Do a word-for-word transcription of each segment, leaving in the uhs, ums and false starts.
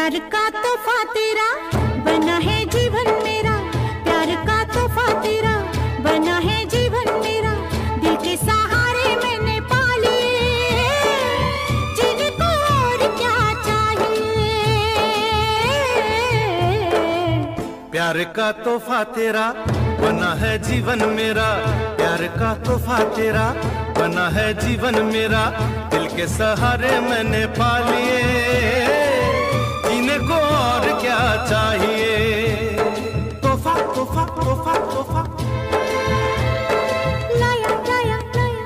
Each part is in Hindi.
प्यार का तोहफा तेरा बना है जीवन मेरा, प्यार का तोहफा तेरा बना है जीवन मेरा, दिल के सहारे मैंने पा लिए, जीने को और क्या चाहिए। प्यार का तोहफा तेरा बना है जीवन मेरा, प्यार का तोहफा तेरा बना है जीवन मेरा, दिल के सहारे मैंने पा लिए, जीने को और क्या चाहिए। तोहफा तोहफा तोहफा तोहफा लाया लाया लाया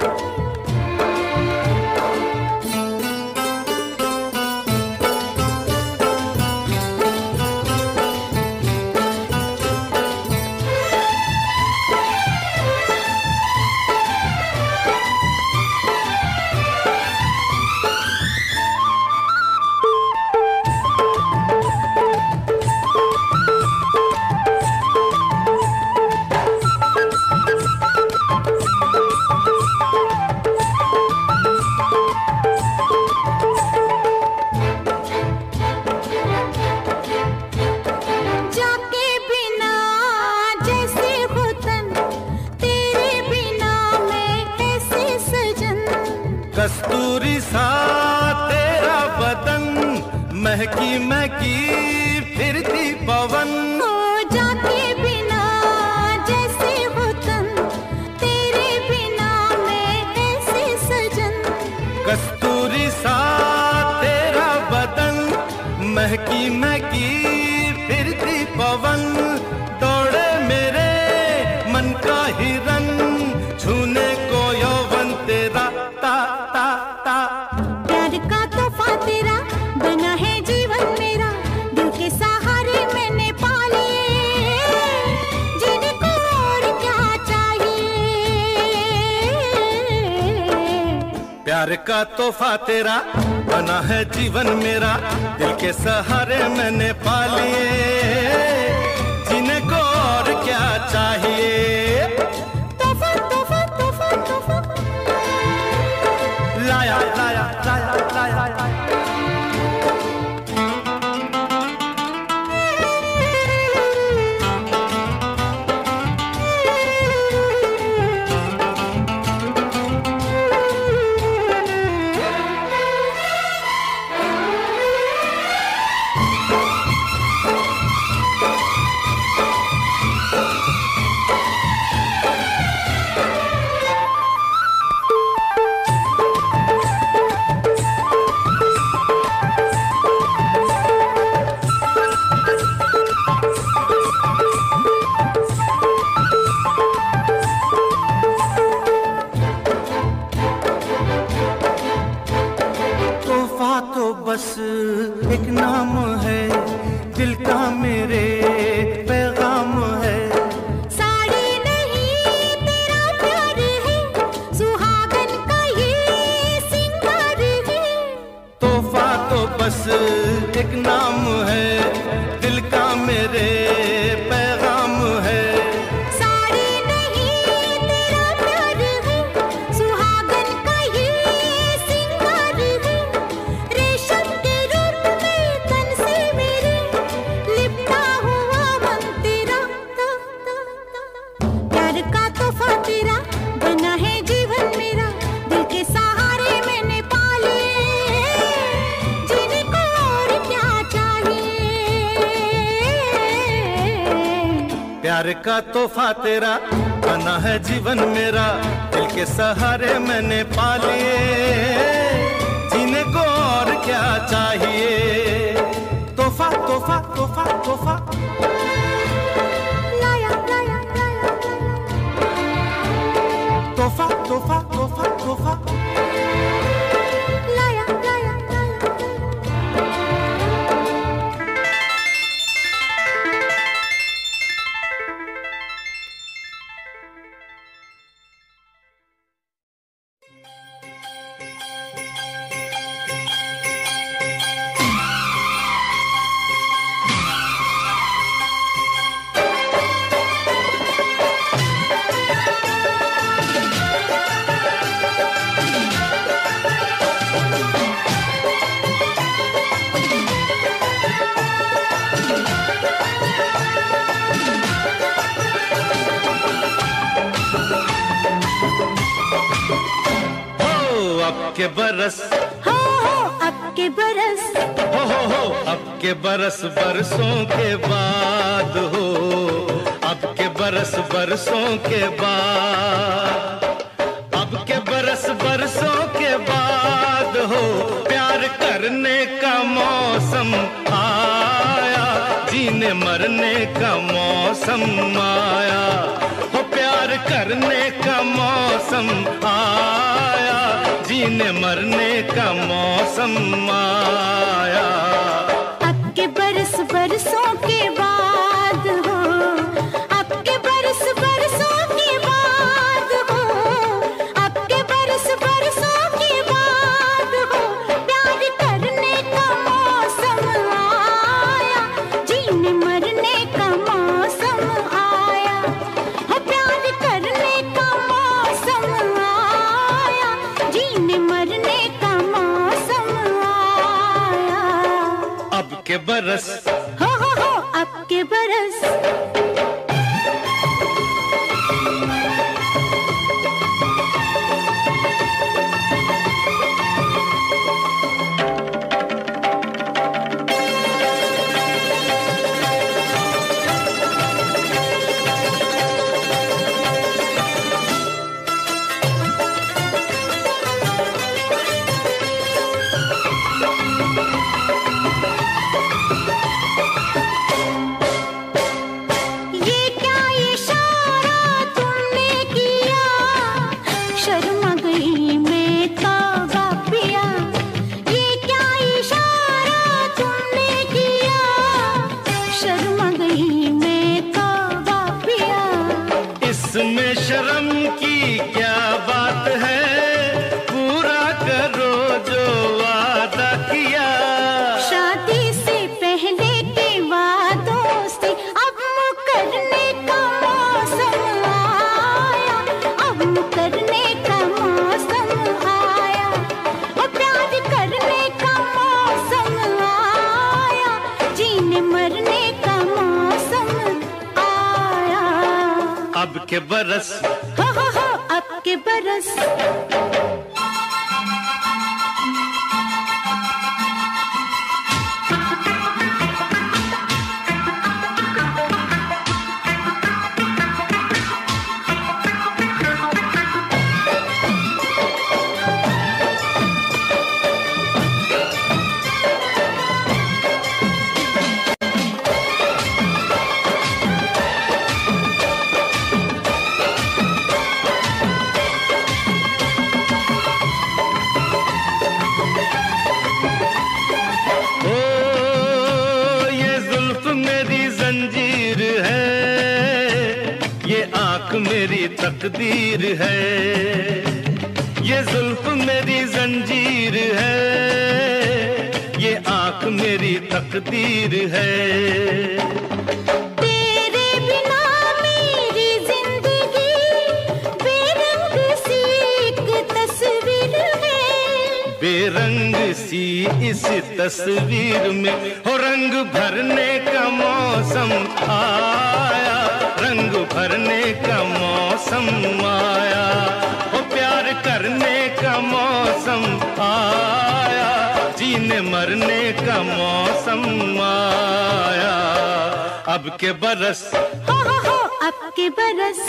कस्तूरी सा तेरा बदन, महकी महकी फिरती पवन, हो जाके बिना जैसे वतन, तेरे बिना मैं कैसे सजन। कस्तूरी सा तेरा बदन, महकी महकी फिरती पवन, दौड़े मेरे मन का हिरन, छूने को यौवन तेरा ता ता ता। प्यार का तोहफा तेरा बना है जीवन मेरा, दिल के सहारे मैंने पा लिए, जीने को और क्या चाहिए। प्यार का तोहफा तेरा बना है जीवन मेरा, दिल के सहारे मैंने पा लिए, जीने को और क्या चाहिए। तोहफा तोहफा तोहफा तोहफा लाया लाया लाया लाया बस एक नाम है, दिल का मेरे पैगाम है। साड़ी नहीं तेरा प्यार है, सुहागन का ये सिंगार है। तोहफा तो बस एक नाम है, दिल का मेरे पैगाम है। साड़ी नहीं तेरा प्यार है, सुहागन का ये सिंगार है। रेशम के रूप में तन से मेरे लिपटा हुआ मन तेरा ता, ता, ता। प्यार का तोहफा तेरा बना है जीवन मेरा, दिल के सहारे मैंने पा लिए, जीने को और क्या चाहिए। प्यार का तोहफा तेरा बना है जीवन मेरा, दिल के सहारे मैंने पा लिए, जीने को और क्या चाहिए। तोहफा तोहफा तोहफा तोहफा लाया लाया लाया तोहफा तोहफा तोहफा तोहफा लाया लाया लाया। के बरस, हो हो अब के बरस, हो हो हो अब के बरस बरसों के बाद, हो अब के बरस बरसों के बाद, अब के बरस बरसों के बाद हो प्यार करने का मौसम आया, जीने मरने का मौसम आया, हो प्यार करने का मौसम आया, जीने मरने का मौसम आया। अब के बरस बरसों के बाद हो, अब के बरस बरसों के बाद हो, अब के बरस बरसों के बाद हो प्यार करने का मौसम आया, जीने मरने का मौसम आया, हो प्यार करने का मौसम आया, जीने मरने का मौसम आया। अब के बरस, हो हो हो अब के बरस, ये क्या इशारा तुमने किया, शर्मा गई मैं तौबा पिया, ये क्या इशारा तुमने किया, शर्मा गई मैं तौबा पिया। इसमें शर्म की क्या बात है, पूरा करो जो वादा किया। शादी से पहले के वादों से अब मुकरने का मौसम आया, अब मुकरने का मौसम आया, और प्यार करने का मौसम आया, जीने मरने का मौसम आया। अब के बरस, हो हो हो अब के बरस, ओ ये जुल्फ मेरी जंजीर है, ये आंख मेरी तकदीर है, ये जुल्फ मेरी जंजीर है, ये आंख मेरी तकदीर है। तेरे बिना मेरी जिंदगी बेरंग सी एक तस्वीर है, बेरंग सी इस तस्वीर में हो रंग भरने का मौसम आया, रंग भरने का मौसम आया, हो प्यार करने का मौसम आया, जीने मरने का मौसम आया। अब के बरस, हो हो हो अब के बरस,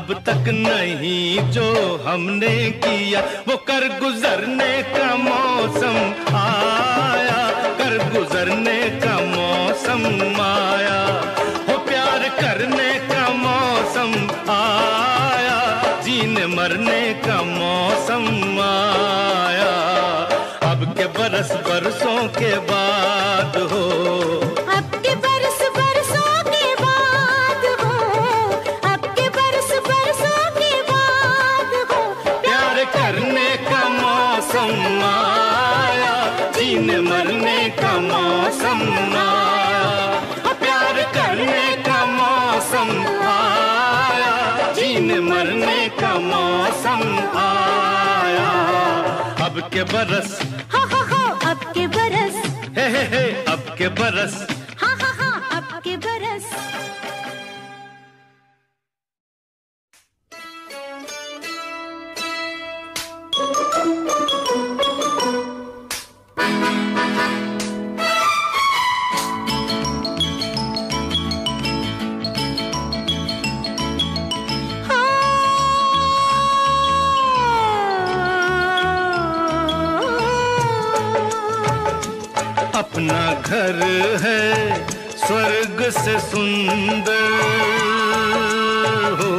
अब तक नहीं जो हमने किया वो कर गुजरने का मौसम आया, कर गुजरने का मौसम आया, वो प्यार करने का मौसम आया, जीने मरने का मौसम आया। अब के बरस बरसों के बाद हो, अब के बरस बरसों के बाद हो, अब के बरस बरसों के बाद हो, प्यार करने का मौसम आया, जीने मरने का मौसम आया, प्यार करने का मौसम आया, जीने मरने का मौसम आया। अब के बरस हा हा हा अब के बरस, हे हे हे अब के बरस, हा हा हा अब के बरस। अपना घर है स्वर्ग से सुंदर हो,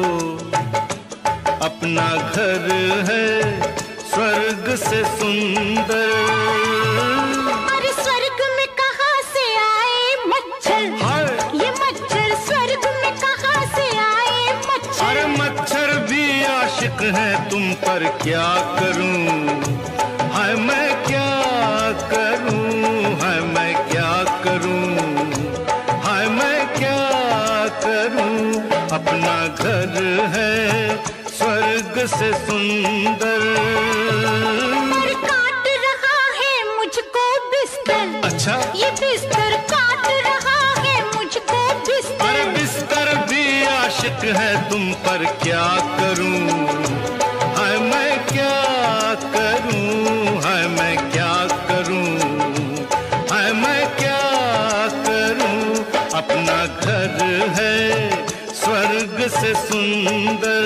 अपना घर है स्वर्ग से सुंदर। अरे स्वर्ग में कहाँ से आए मच्छर, ये मच्छर स्वर्ग में कहाँ से आए मच्छर। अरे मच्छर भी आशिक है तुम पर क्या करूं, हाय मैं क्या करूं, हाय मैं क्या करूं, हाय मैं क्या करूं। अपना घर है स्वर्ग से सुंदर। और काट रहा है मुझको बिस्तर, अच्छा ये बिस्तर काट रहा है मुझको बिस्तर। अरे बिस्तर भी आशिक है तुम पर क्या करूं, हाय मैं क्या करूं, हाय मैं क्या करूं, हाय मैं क्या करूं। अपना घर है स्वर्ग से सुंदर।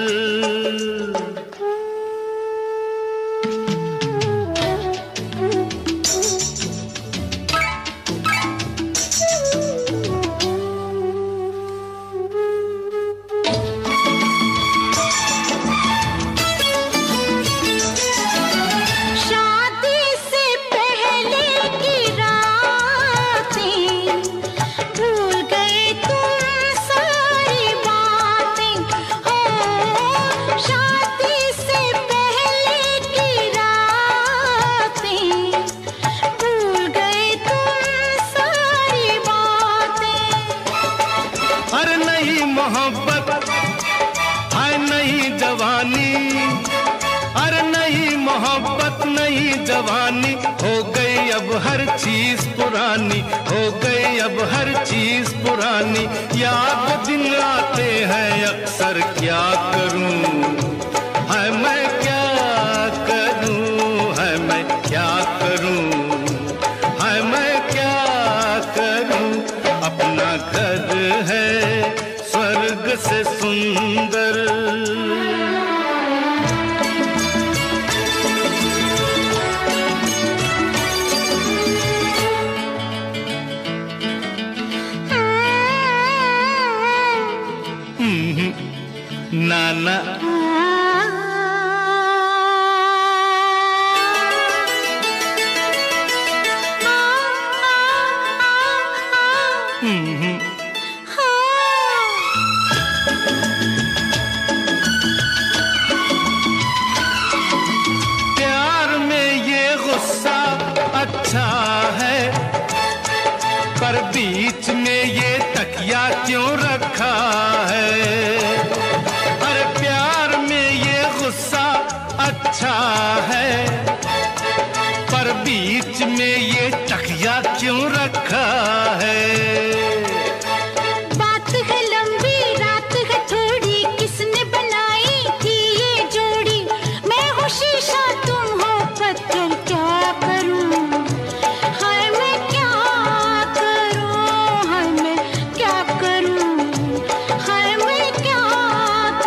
जवानी हो गई अब हर चीज पुरानी, हो गई अब हर चीज पुरानी। याद दिन आते हैं अक्सर क्या करूं, हाय मैं क्या करूं, हाय मैं क्या करूं, हाय मैं क्या करूं। अपना घर है स्वर्ग से सुंदर। नाना प्यार में ये गुस्सा अच्छा है, पर बीच में ये तकिया क्यों रखा है। अच्छा है, पर बीच में ये तकिया क्यों रखा है। बात है लंबी रात है थोड़ी, किसने बनाई थी ये जोड़ी। मैं हूँ शीशा तुम हो पत्थर, क्या करूँ हाय मैं क्या करूँ, हाय मैं क्या करूँ, हाय मैं क्या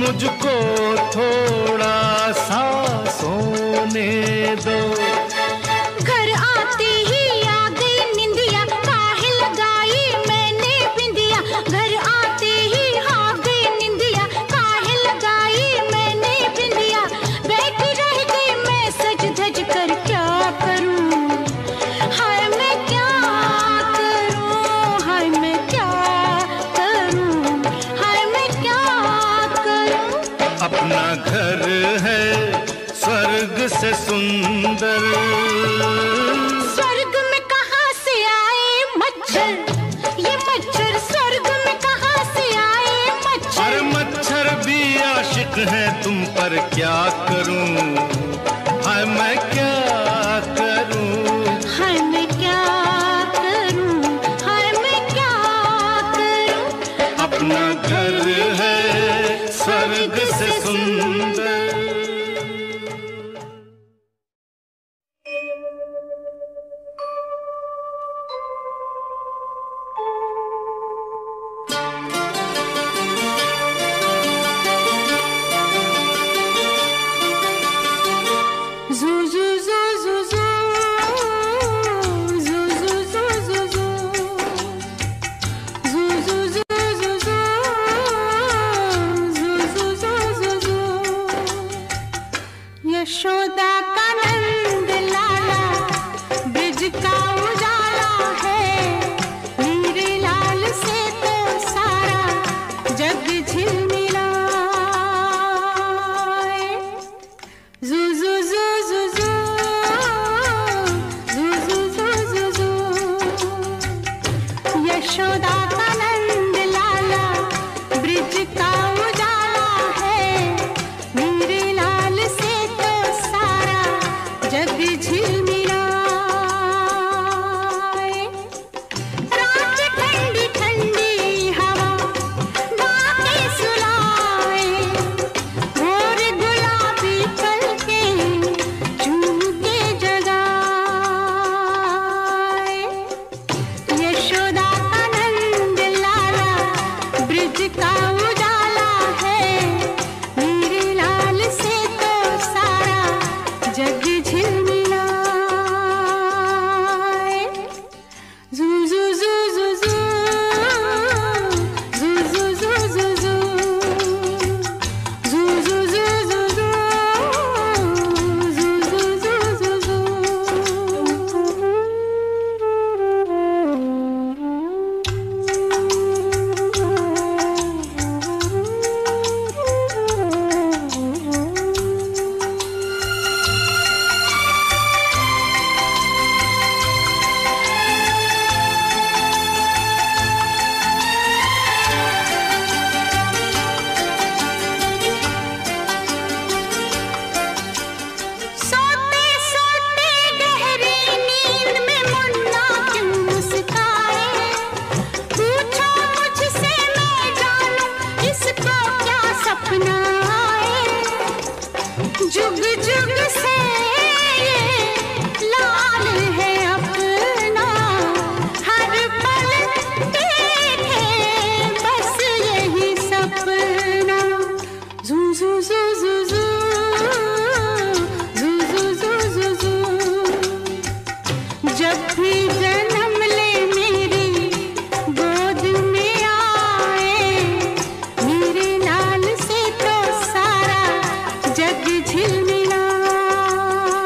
मुझको थोड़ा सा सोने दो। घर आते ही आ गई निंदिया, काहे लगाई मैंने बिंदिया। घर आते ही आ गई निंदिया, काहे लगाई मैंने बिंदिया। बैठी रह गई मैं सज धज कर, क्या करूं हाय मैं क्या करूं, हाय मैं क्या करूं, हाय मैं क्या करूं। अपना घर है स्वर्ग से सुंदर, स्वर्ग में कहाँ से आए मच्छर, ये मच्छर स्वर्ग में कहाँ से आए मच्छर। अरे मच्छर भी आशिक है तुम पर, क्या करूं हाय मैं क्या करूं, हाय मैं क्या करूं, हाय मैं क्या करूं। अपना घर है स्वर्ग से सुंदर। Zoo zoo zoo zoo zoo, zoo zoo zoo zoo zoo, zoo zoo zoo zoo zoo, zoo zoo zoo zoo zoo। Yashoda का नंद लाला ब्रिज का उजाला है, मेरे लाल से तो सारा जग झिलमिलाए। Zoo zoo zoo zoo zoo, zoo zoo zoo zoo zoo। Yashoda का नंद लाला ब्रिज का उजाला है, मेरे लाल से तो सारा जग झिलमिलाए। रात ठंडी ठंडी हवा गाके सुलाए, भोर गुलाबी पल के चूम के जगाए। यशोदा का नंद लाला ब्रिज का उजाला है, मेरे लाल से तो सारा जग झिलमिलाए। जू जू जू जू जू, जू जू जू जू जू, जू जू जू जू जू, जू जू जू जू जू। सोते सोते गहरी नींद में मुन्ना क्यों मुस्काए, पूछो मुझसे मैं जानूं इसको क्या सपना आए। जुग जुग से ये लाल है अपना, हर पल देखे बस यही सपना। जू जू जू जू जू, जू जू जू जू जू। जब भी जन्म ले मेरी गोद में आए, मेरे लाल से तो सारा जग झिलमिलाए।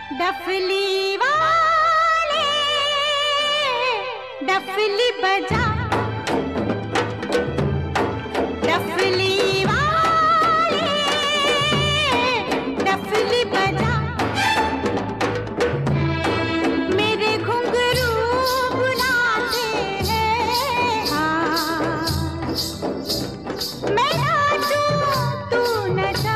डफली वाले डफली बजा, डफली वाले डफली बजा, मेरे घुंघरू बुलाते हैं हाँ, मैं नाचूं तू नचा।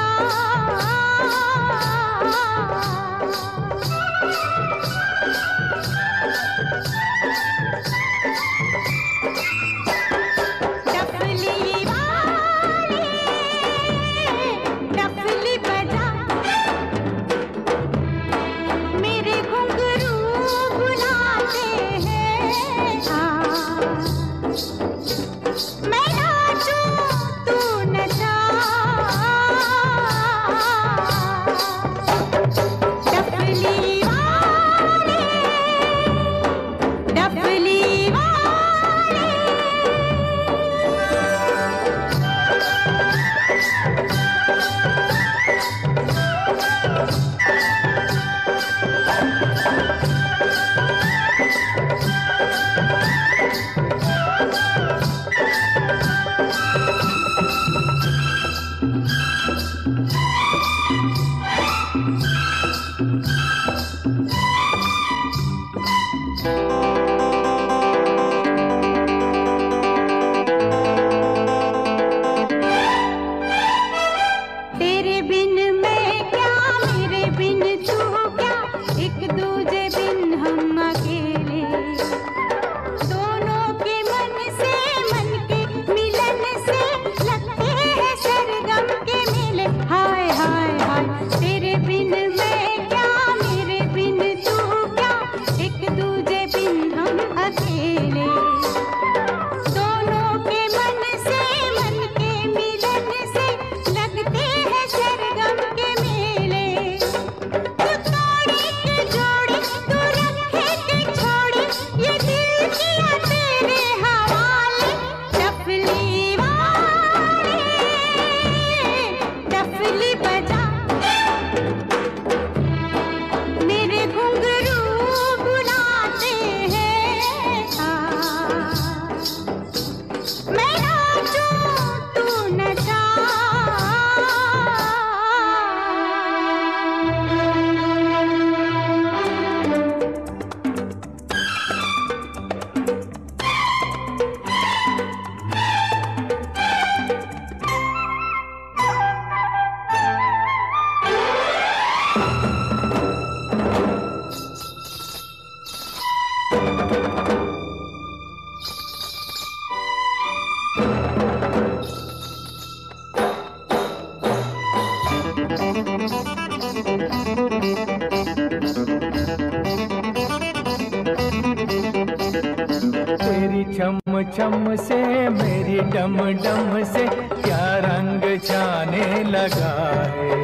छम छम से मेरी डम डम से क्या रंग जाने लगा है।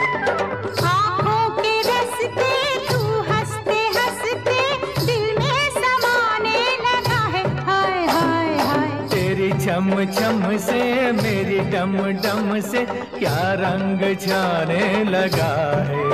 आँखों के रस्ते तू हंसते हंसते दिल में समाने लगा है। हाय हाय हाय तेरी छम छम से मेरी डम डम से क्या रंग जाने लगा है।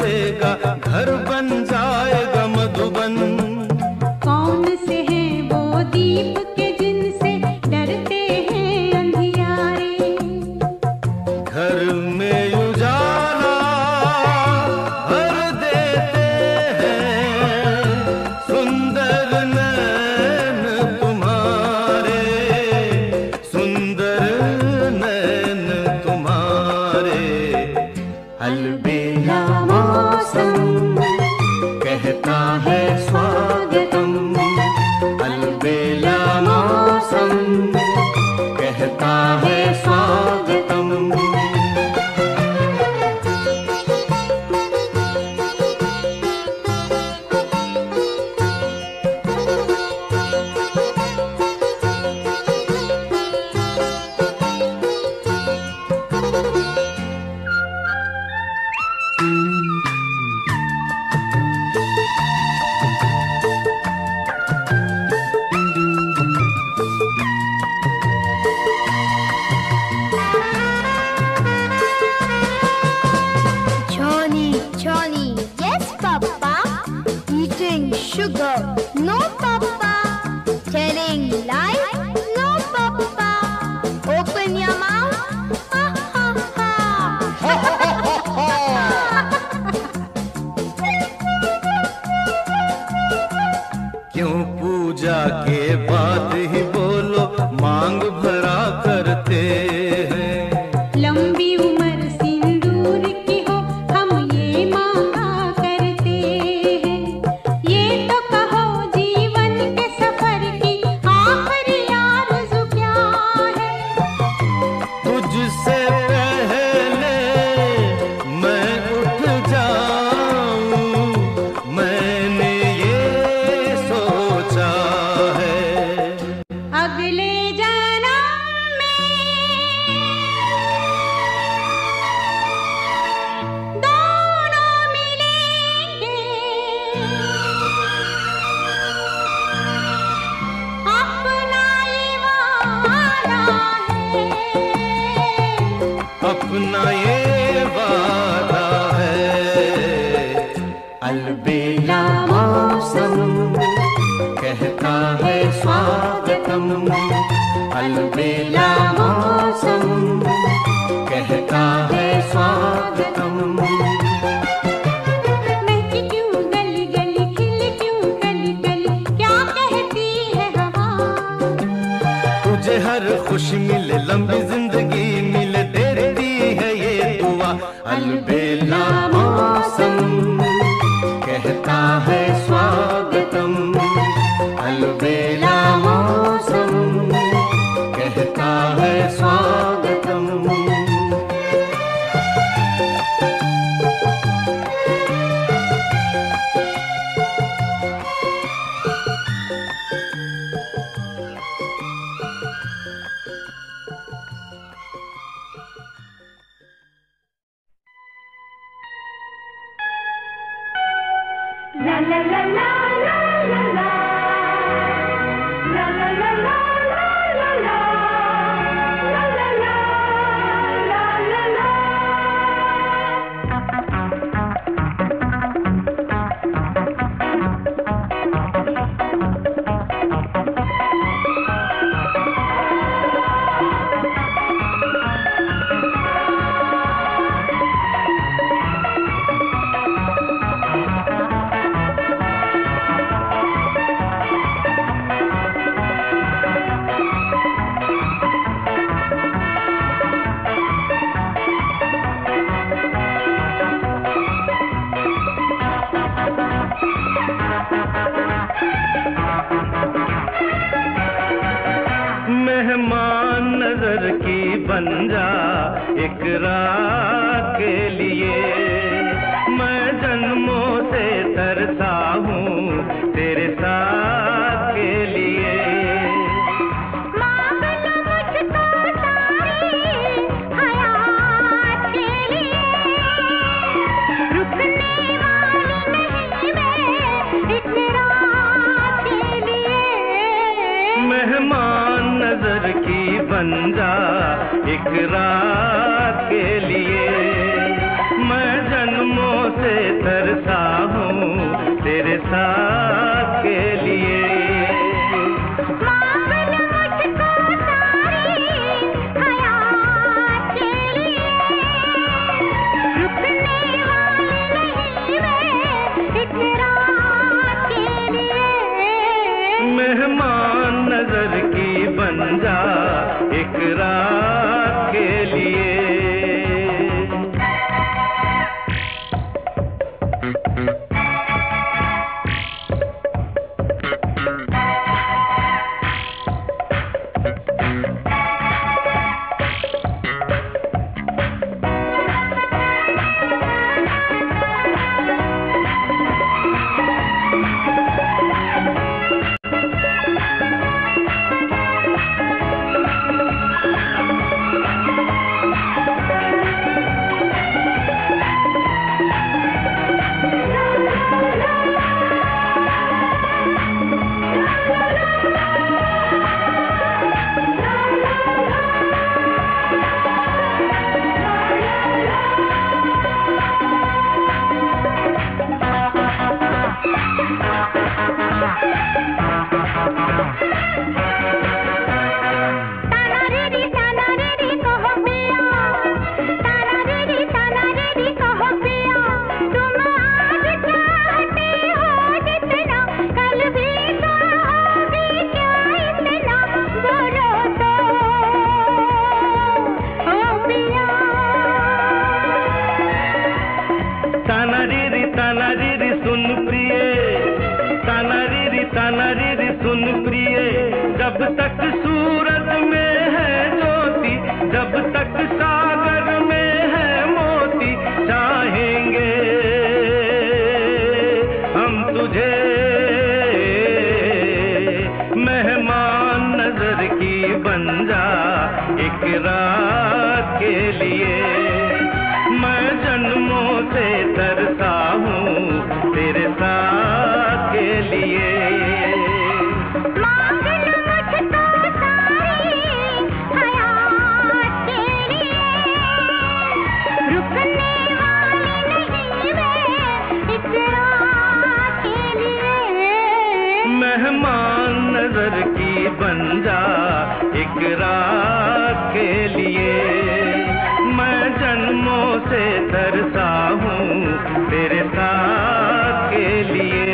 बसेगा, घर बन जाएगा मधुबन। कौन से हैं वो दीप के जिनसे डरते हैं अंधियारे? घर में उजाला भर देते हैं सुंदर नैन तुम्हारे, सुंदर नैन तुम्हारे। अलबेला मौसम कहता है स्वागतम, अलबेला मौसम कहता है स्वागतम। Johnny, Johnny, yes, Papa. Eating sugar, no, Papa. Telling lies, no, Papa. Open your mouth, ha ha ha. क्यों पूजा के बाद ही बोलो मांग भरा करते हैं। लंबी उम्र सिंदूर की हो हम ये मांगा करते हैं। ये तो कहो जीवन के सफर की आखिरी आरज़ू क्या है? तुझसे पहले मैं उठ जाऊं, मैंने ये सोचा है। अगले जन्म में दोनों मिलेंगे, अपना ये वादा है। अपना ये वादा है। अलबेला मौसम कहता है स्वागतम, अलबेला मौसम कहता है स्वागतम। महकी क्यों गली गली, खिली क्यों गली गली, क्या कहती है हवा? तुझे हर खुशी मिले, लंबी जिंदगी मिले, देती है ये दुआ। अलबेला मौसम कहता है स्वागतम, अलबेला मौसम कहता है स्वागतम। La la la la la la la, la la la la la la la, la la la la la la। मेहमान नजर की बन जा एक रात के लिए, मैं जन्मों से तरसा हूँ तेरे साथ के लिए। मांग लो मुझको सारी हयात के लिए, रुकने वाली नहीं मैं इस रात के लिए। मेहमान नजर की बन जा एक रात के लिए, मैं जन्मों से तक सूरज में है ज्योति, जब तक सागर में है मोती, चाहेंगे हम तुझे मेहमान नजर की बन जा एक रात के लिए। मैं जन्मों से तरसा हूँ तेरे साथ के लिए। मांग लो मुझको सारी हयात के लिए, रुकने वाली नहीं मैं इस रात के लिए। मेहमान नजर की बन जा एक रात के लिए। मैं जन्मों से तरसा हूँ तेरे साथ के लिए।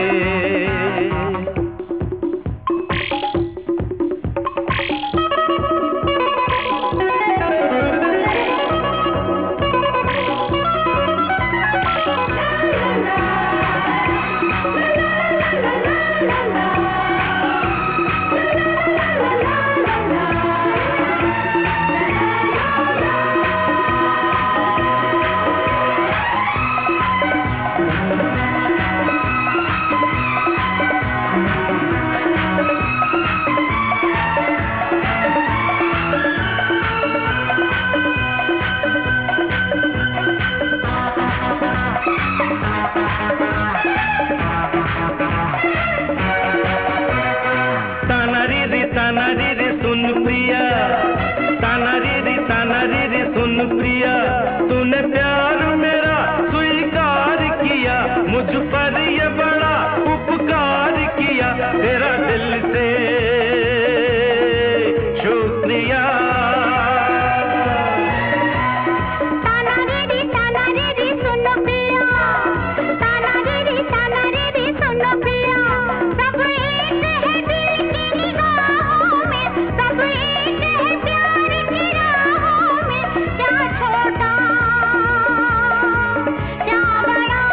प्रिया तूने प्यार मेरा स्वीकार किया, मुझ पर ये बड़ा उपकार किया, तेरा दिल से शुक्रिया। ताना रे रे ताना रे रे सुनो प्रिया, ताना रे रे ताना रे रे सुनो प्रिया। सब एक है दिल की निगाहों में, सब एक है प्यार की राहों में। क्या छोटा क्या बड़ा,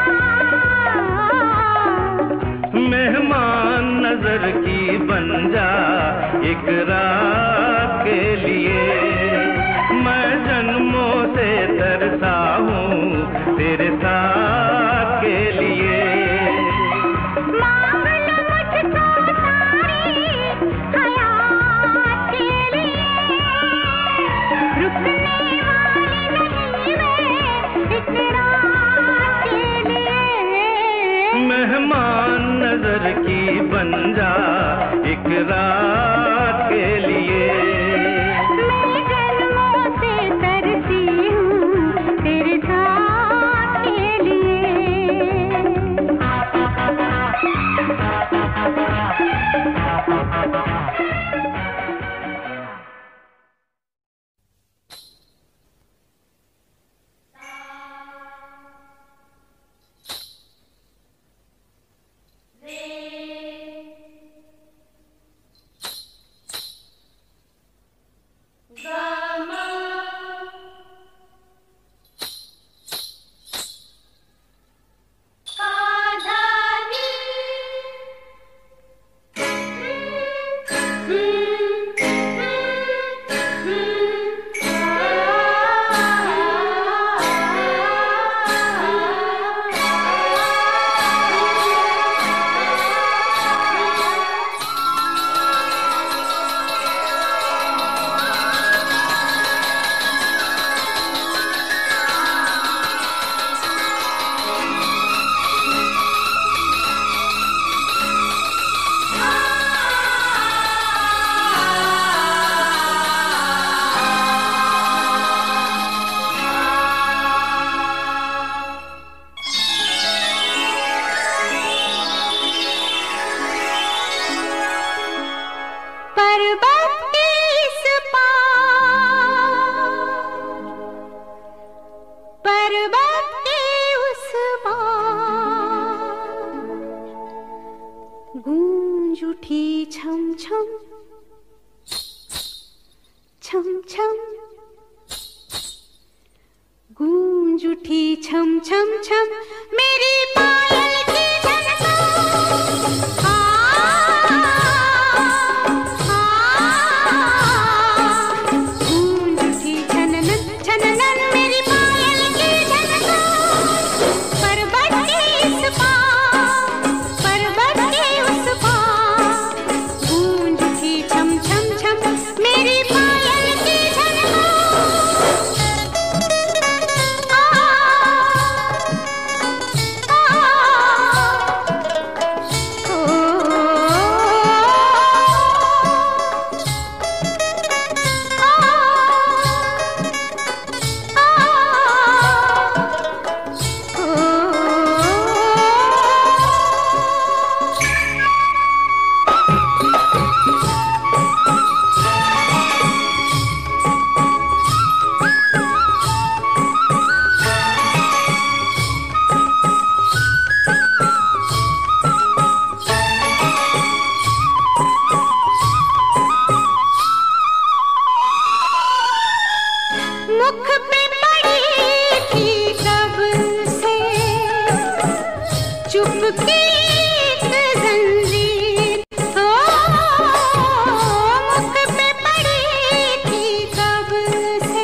मेहमान नजर की बन जा एक रात के लिए। मैं जन्मों से तरसा हूँ तेरे साथ के लिए। मांग लो मुझको सारी हयात के लिए, रुकने वाली नहीं मैं इस रात के लिए। मेहमान नजर की बन जा एक रात के लिए। मैं जन्मों से तरसी हूँ तेरे साथ के लिए। पर्वत के इस पार, पर्वत के उस पार, गूंज उठी छम छम छम छम, गूंज उठी छम छम छम, मेरी पायल की झनकार। आ, आ, चुपके एक जंजीर ओ मुख पे पड़ी थी कब से,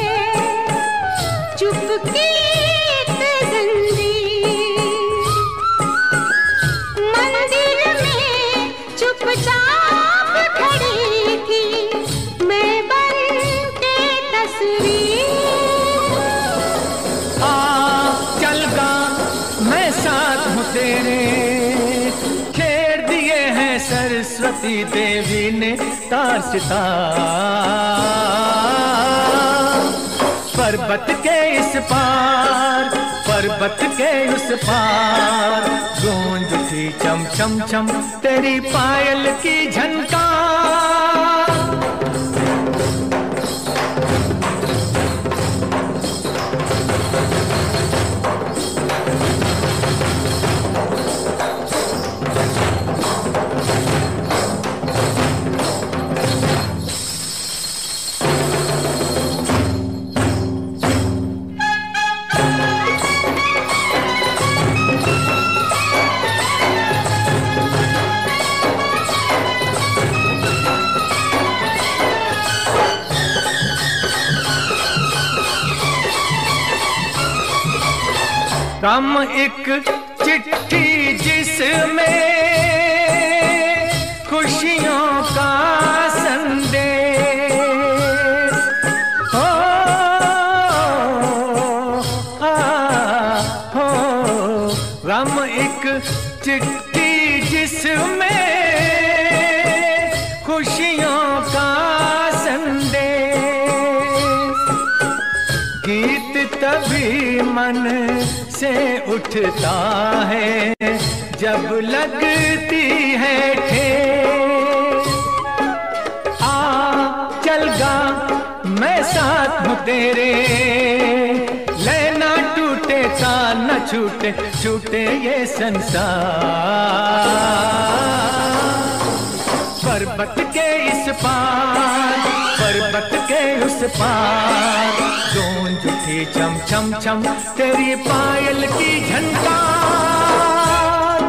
चुपके एक जंजीर। मंदिर में चुपचाप खड़ी थी मैं बन के तस्वीर। आ चल गा मैं साथ हूँ तेरे, खेर दिए हैं सरस्वती देवी ने तार सितार। पर्वत के इस पार, पर्वत के उस पार, गूंज उठी चम चम चम तेरी पायल की झनकार। कम एक चिट्ठी जिसमें खुशियों का संदेश हो, आ, हो। गम एक चिट्ठी जिसमें खुशियों का संदेश। गीत तभी मन से उठता है जब लगती है ठेस। आ चल गा मैं साथ हूँ तेरे, लेना टूटे ताल न छूटे, छूटे ये संसार। पर्वत के इस पार, पर्वत के उस पार, गूंज उठी चम चम चम तेरी पायल की झनकार।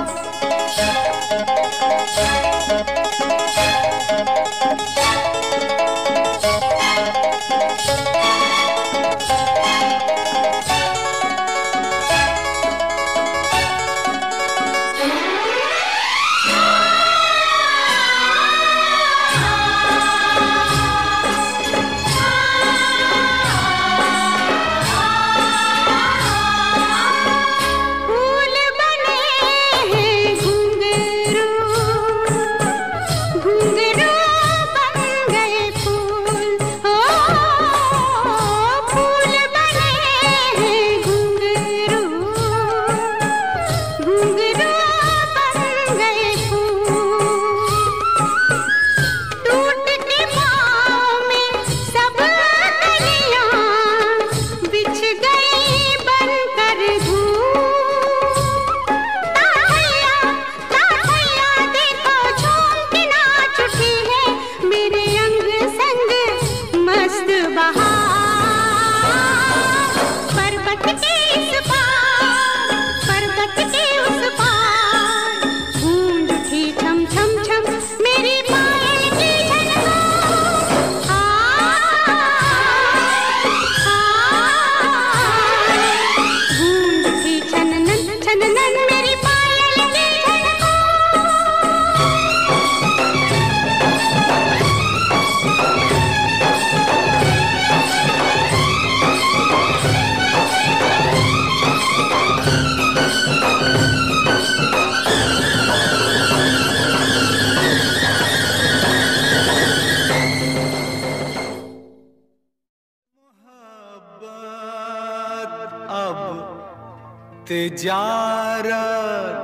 तिजारत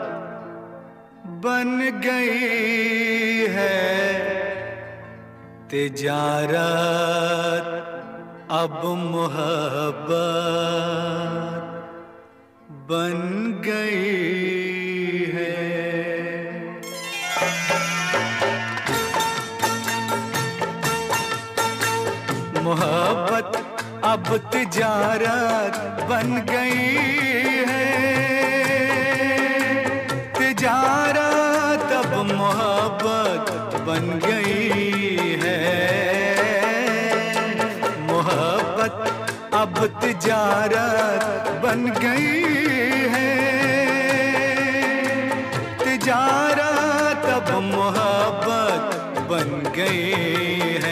बन गई है, तिजारत अब मोहब्बत बन गई है। मोहब्बत अब तिजारत बन गई है। बन गई है। मोहब्बत अब तिजारत बन गई है। तिजारत अब मोहब्बत बन गई है।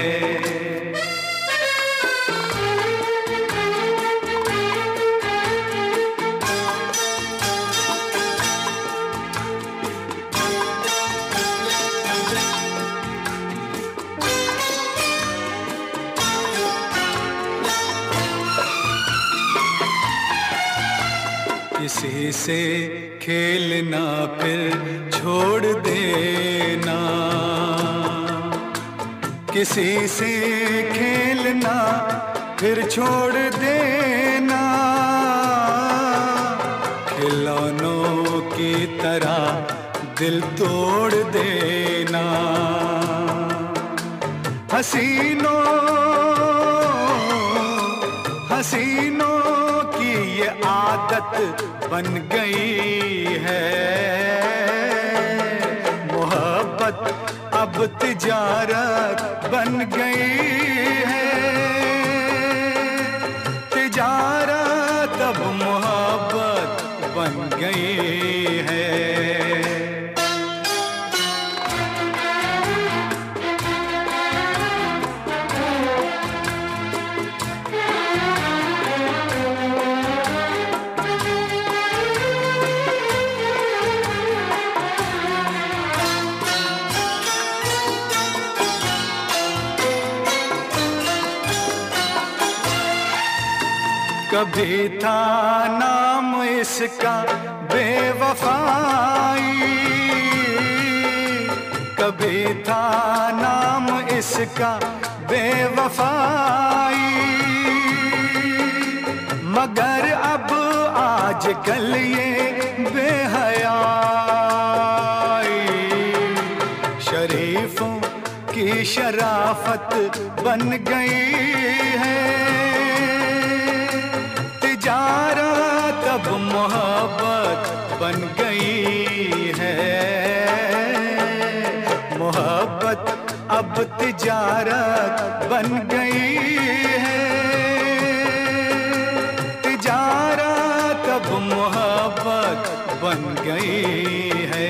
किसी से खेलना फिर छोड़ देना, किसी से खेलना फिर छोड़ देना। खिलौनों की तरह दिल तोड़ देना। हसीनों हसीनों की ये आदत बन गई है। मोहब्बत अब तिजारत बन गई है। तिजारत अब मोहब्बत बन गई है। कभी था नाम इसका बेवफाई, कभी था नाम इसका बेवफाई। मगर अब आजकल ये बेहयाई शरीफों की शराफत बन गई है। तिजारत अब मोहब्बत बन गई है। मोहब्बत अब तिजारत बन गई है। तिजारत अब मोहब्बत बन गई है।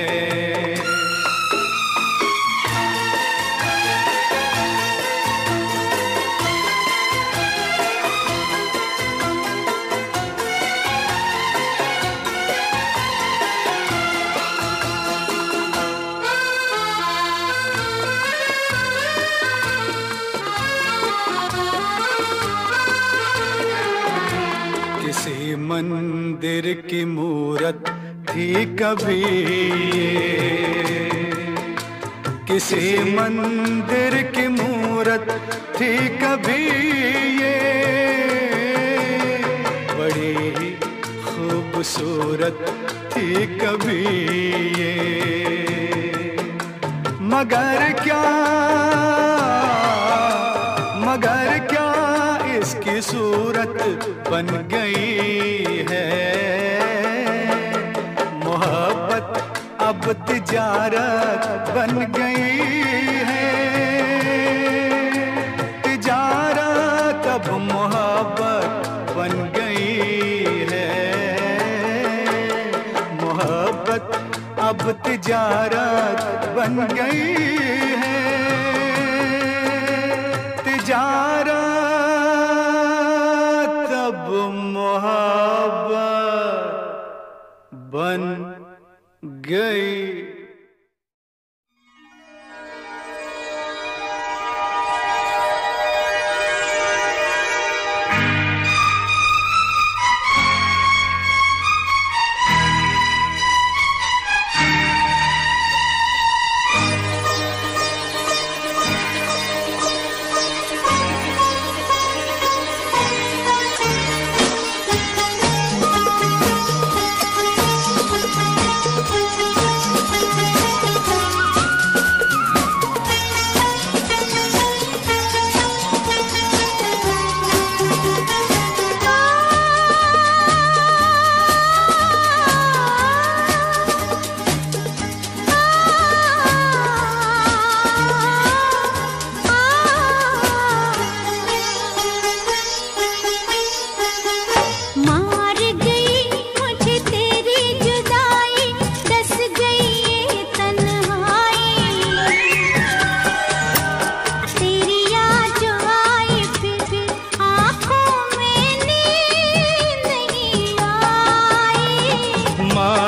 किसी मंदिर की मूरत थी कभी ये, किसी मंदिर की मूरत थी कभी ये। बड़ी ही खूबसूरत थी कभी ये। मगर क्या मगर क्या इसकी सूरत बन गई है। मोहब्बत अब तिजारत बन गई है। तिजारत अब मोहब्बत बन गई है। मोहब्बत अब तिजारत बन गई है। तिजारत अब मोहब्बत बन गई। Thank you.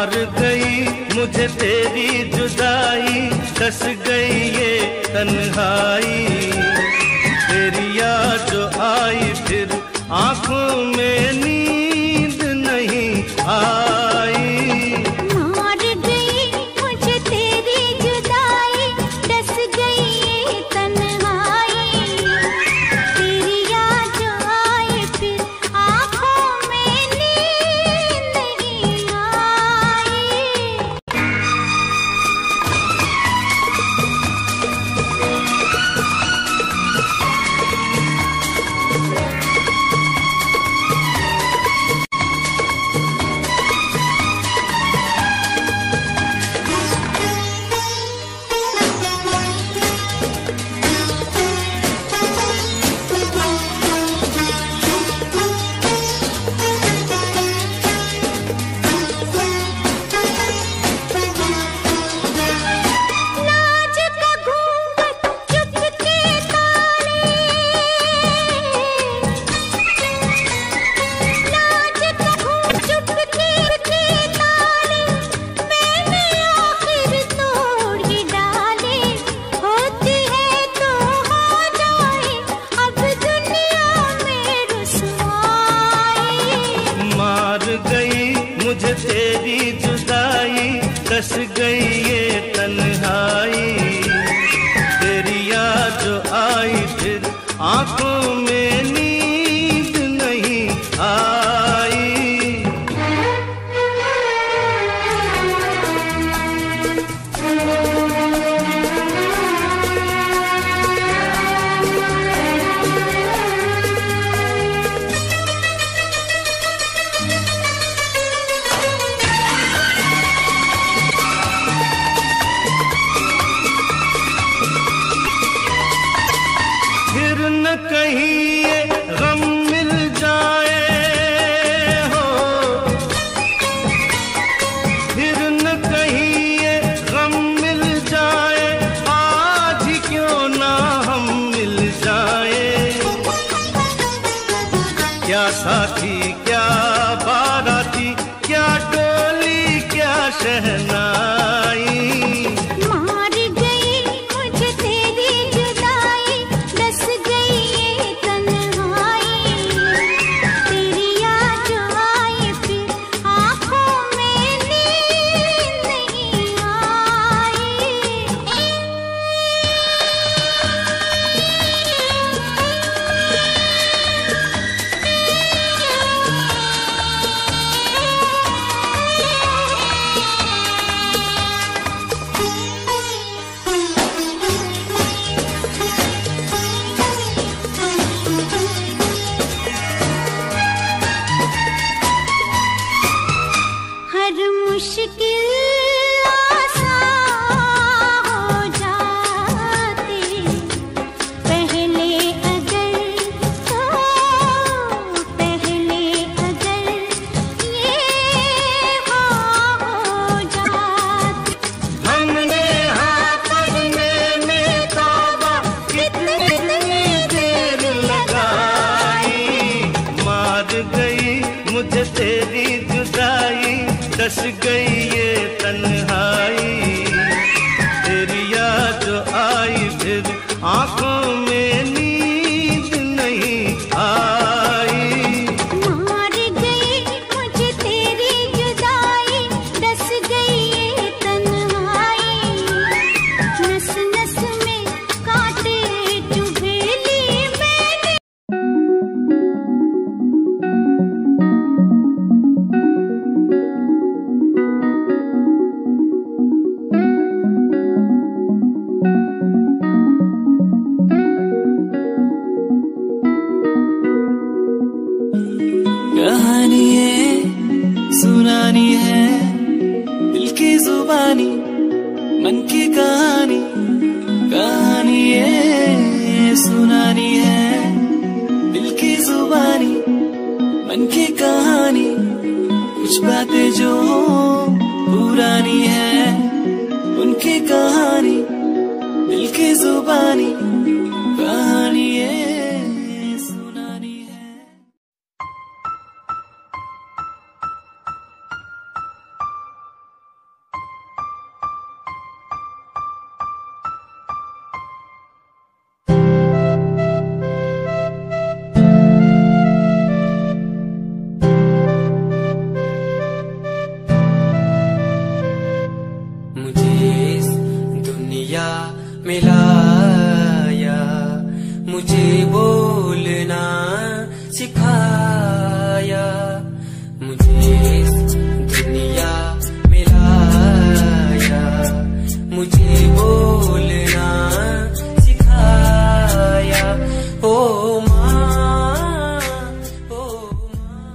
मार गई मुझे तेरी जुदाई, डस गई ये तन्हाई। तेरी याद जो आई फिर आंखों में नींद नहीं आई। मार गई मुझे तेरी जुदाई, डस गई ये तन्हाई। तेरी याद जो आई फिर आंखों में नींद नहीं आई। लाज का घूंघट चुपके ताले, लाज का घूंघट चुपके ताले, मैंने आखिर तोड़ ही डाले। होती है तो हो जाए अब दुनिया में रुसवाई। मार गई मुझे तेरी जुदाई, डस गई ये तन्हाई। तेरी याद जो आई फिर आंखों में नींद नहीं आई। फिर न कहीं ये गम मिल जाए हो, फिर न कहीं ये गम मिल जाए। आज ही क्यों ना हम मिल जाए। क्या साथी क्या बाराती, क्या डोली क्या शहनाई। मार गई मुझे तेरी जुदाई, डस गई ये तन्हाई। तेरी याद जो आई फिर आंखों में नींद नहीं आई। हर मुश्किल आसान हो जाती, पहले अगर तो पहले अगर ये हो जाती। हमने हाथ पढ़ने में तौबा कितनी देर लगाई। मार गई मुझे तेरी जुदाई, डस गई ये तन्हाई। तेरी याद जो आई फिर आंखों में नींद नहीं आई। मार गई मुझे तेरी जुदाई, डस गई ये तन्हाई। नस नस में कांटे चुभे ली मैंने। कहानी है सुनानी है, दिल की जुबानी मन की कहानी। कहानी है सुनानी है, दिल की जुबानी मन की कहानी। कुछ बातें जो पुरानी है उनकी कहानी, दिल की जुबानी। कहानी है सुनानी है। मिलाया, मुझे बोलना सिखाया, मुझे दुनिया मिलाया, मुझे बोलना सिखाया। ओ माँ, ओ माँ।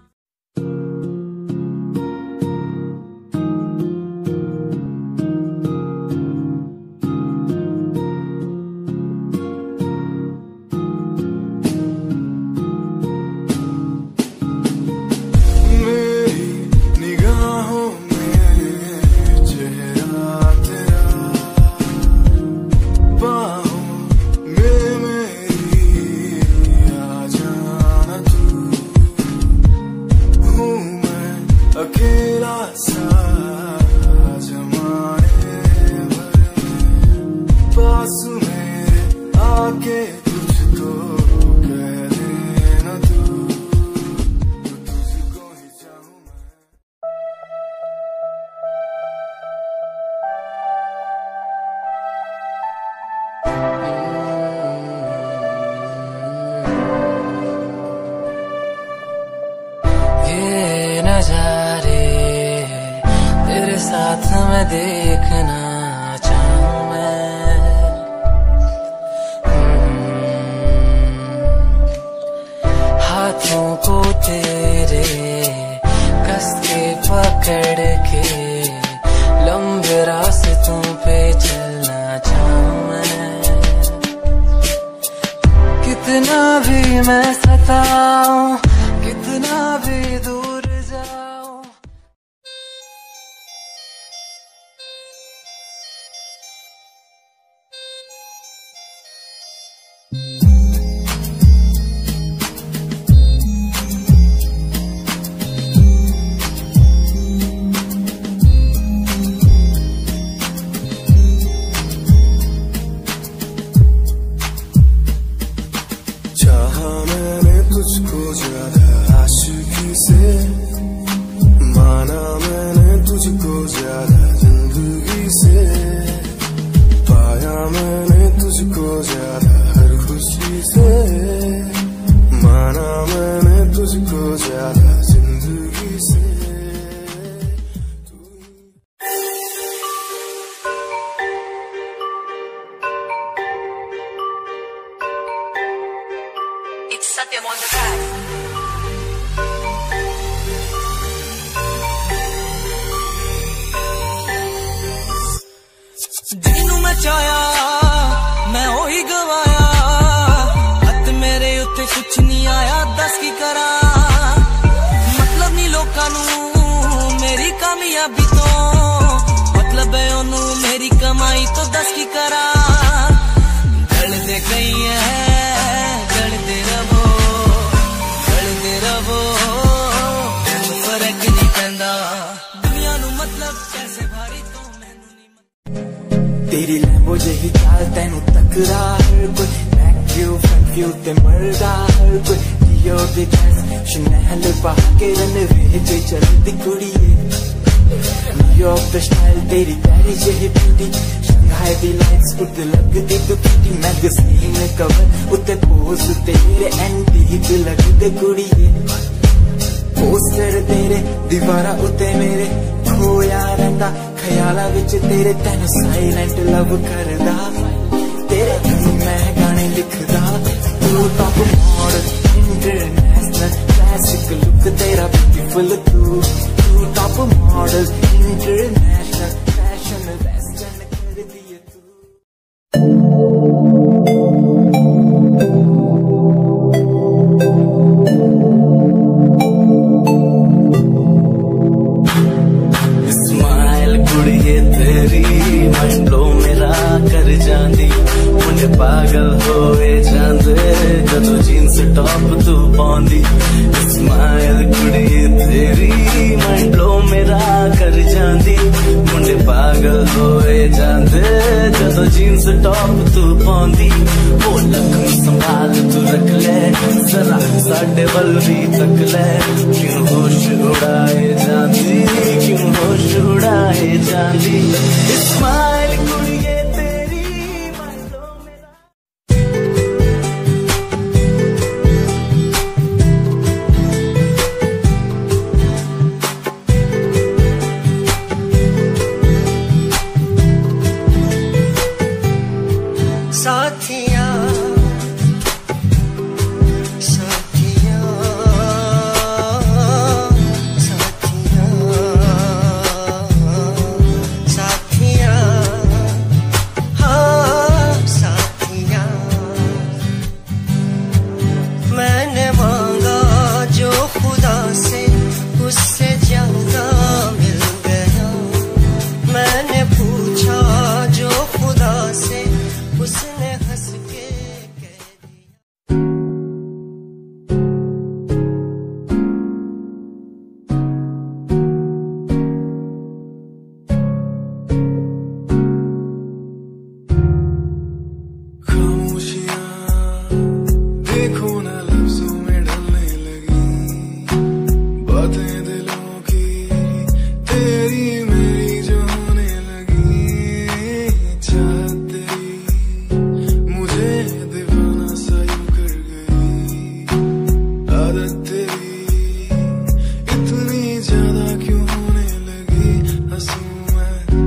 नजारे तेरे साथ मैं देखना चाहूं मैं, हाथों को तेरे कस के पकड़ के लंबे रास्तों पे चलना चाहूं मैं। कितना भी मैं सताऊं, कितना भी दूर जाऊं, चाहा मैंने तुझको ज्यादा आशिकी से, माना मैंने तुझको ज्यादा जिंदगी से, पाया मैंने तुझको ज्यादा हर खुशी से, माना मैंने तुझको ज्यादा जिंदगी से। Satyam on the track. Jinnu मैं चाया मैं ओही गवाया, हथ मेरे उत्ते कुछ नहीं आया, दस की करा मतलब नहीं लोकां नू मेरी कामयाबी तो, मतलब है ओनू मेरी कमाई तो, दस की करा गलदे गई है गलदे रवो गलदे रवो, फर्क नहीं पैंदा दुनिया नू मतलब कैसे भारी तो मैनू नहीं। तेरी लैम्बो जही चाल तैनू तकरा हर कोई, बैक व्यू फ्रंट व्यू ते मरदा हर कोई, दियो दी ड्रेस शनैल पा के रनवे ते चलदी कुड़िए, न्यूयॉर्क दा स्टाइल तेरी प्यारी जही ब्यूटी, शंघाई दी लाइट्स उत्ते लगदी तू प्रीटी, मैगज़ीन कवर उत्ते पोज तेरे एंटीक लगदे कुड़िए, पोस्टर तेरे दीवारा उत्ते मेरे खोया रहिंदा, ख्याला विच तेरे तैनू साइलेंट लव करदा, तेरे धुन मैं गाने लिखदा, तू top model international classic look तेरा ब्यूटीफुल, तू तू top model international fashion western कर दिए तू। कुड़िए तेरी माइंड ब्लो मेरा कर जांदी, मुझे पागल होए जांदे जदों जीन्स टॉप तू पाउंदी, स्माइल कुड़िए तेरी माइंड ब्लो मेरा कर जांदी, मुझे पागल होए जांदे जदों जीन्स टॉप तू पाउंदी, वो लक संभाल तू रख ले जरा साडे वल भी तक ले, क्यों होश उड़ाए जांदी क्यों होश उड़ाए जांदी, स्माइल कुड़िए तेरी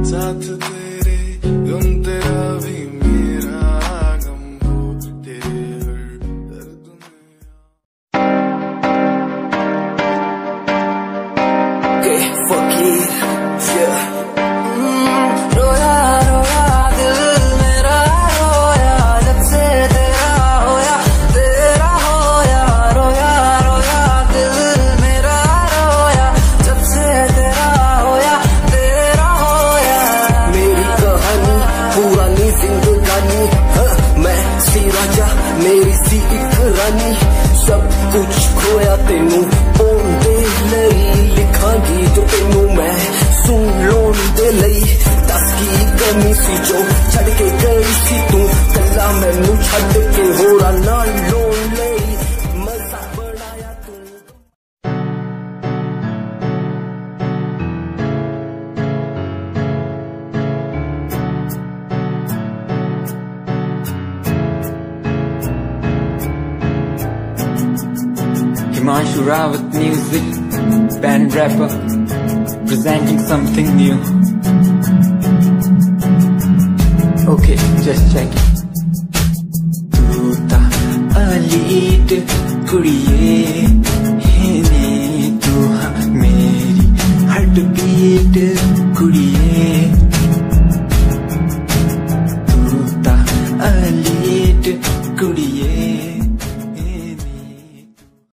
साथ तेरे गम तेरा भी मेरा गम हो तेरे हर दर्द में के फकीर yeah. mm, रोया रोया दिल मेरा रोया जब से तेरा होया तेरा होया रोया रोया दिल मेरा रोया जब से तेरा होया तेरा होया मेरी कहानी पुरानी जिंदगानी हाँ, मैं सी राजा मेरी सी एक रानी सब कुछ खोया तेनू ओंदे लई लिखा गीत तेनू मैं सुन लोन दे लई दस की कमी सी जो छड़ के गई सी तू कला मैनू छड़ के होरा नाल लोन लई मजा बनाया तू Himanshu Rawat music, band rapper, presenting something new. Okay, just check it. Tu ta alit kuriye, hene tu ha meri heartbeat kuriye.